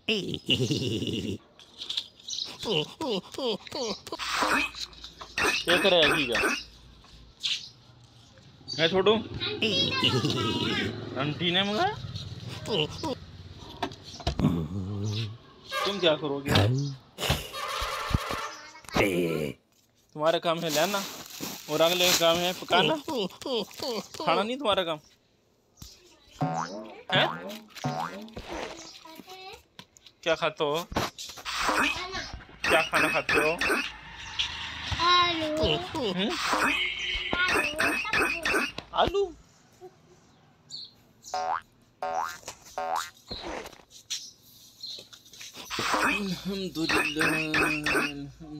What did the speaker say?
क्या करे ठीक है छोटू आंटी ने मंगाया तुम क्या करोगे? तुम्हारा काम है लेना और अगले का काम है पकाना, खाना नहीं तुम्हारा काम है। क्या खाते हो? क्या खाना खाते हो? आलू। अल्हम्दुलिल्लाह।